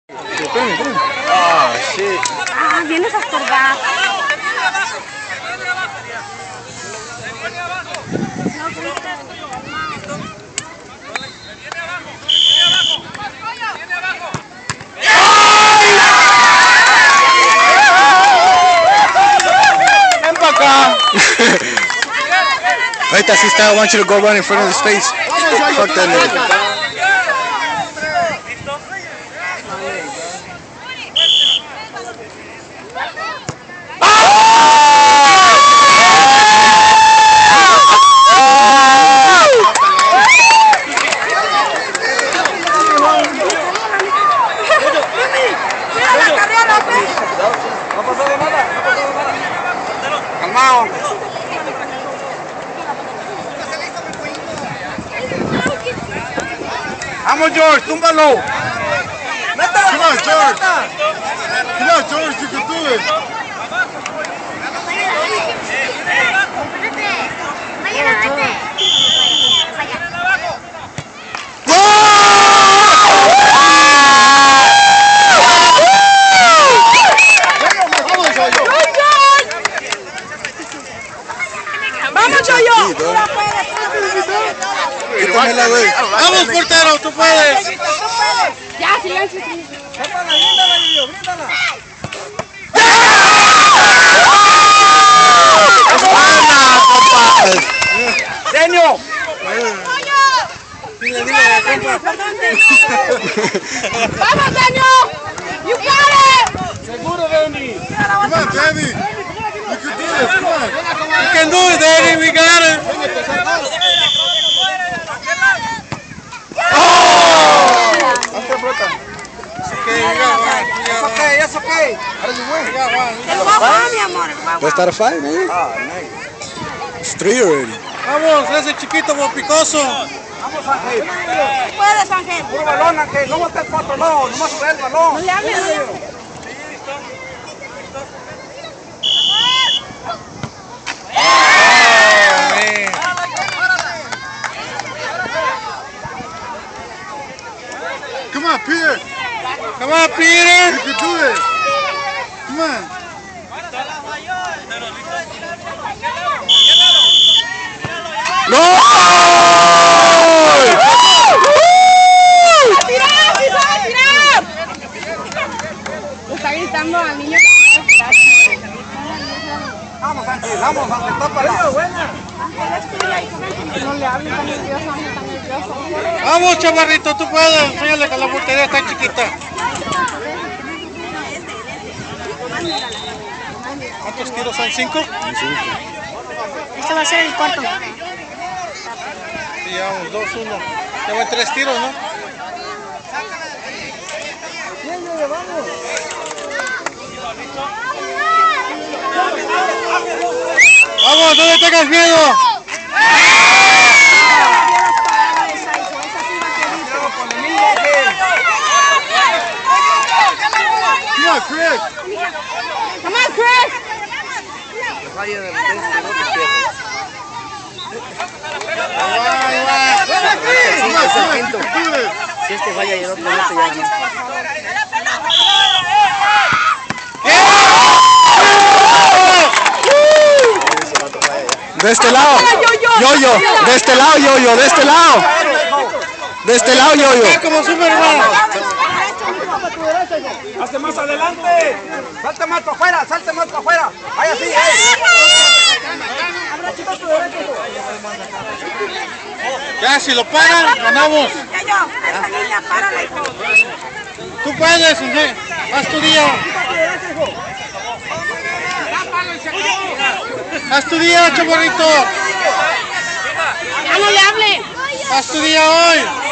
Ah, shit. Ah, vienes a estorbar. Ven para acá. Ahorita sí está. I want you to go run in front of his face. Fuck that nigga. Calmao. Vamos, George, túmbalo. Come on, George. Come on, George, you can do it. ¡Vamos, Yoyo! ¡Vamos, portero! ¡Tú puedes! Ya, silencio. ¡Genio! ¡Vamos, Daniel! ¡You got it! ¡Seguro, Danny! Come on, Danny! You can do this, come on! You can do it, Danny! We got it! It's okay. El guagua, mi amor, el guagua. That's not a fight, man. It's 3 already. Vamos, ese chiquito bopicoso. Vamos, Ángel. Puedes, Ángel. Puro balón, Ángel. No botes cuatro, no. Nomás sobre el balón. No le hables, no le hables. Come on, Peter. Come on, Peter! You can do this. Come on. ¡No! ¡Tirar, tirar, tirar! Le está gritando al niño que va a tirar. Vamos, Ángel. Vamos, Ángel. Tápala. No le hables, está nervioso, Ángel, está nervioso. Vamos, chavarrito, tú puedes. Enséñale que la portería está chiquita. ¿Cuántos tiros son? ¿5? Este va a ser el cuarto. Sí, llevamos 2-1. Llevan 3 tiros, ¿no? ¡Vamos, no le tengas miedo! Come on, Chris. Come on, Chris. Si este falla y el otro no se llama. De este lado. Yo-yo. De este lado, yo-yo. De este lado. De este lado, yo-yo. Como Superman. Hazte más adelante. Salte más para afuera. Salte más para afuera. Ahí así. Ya, si lo paran, ganamos. Esta niña, párala, hijo. Tú puedes, haz tu día. Haz tu día, chaparrito. Ya no le hable. Haz tu día hoy.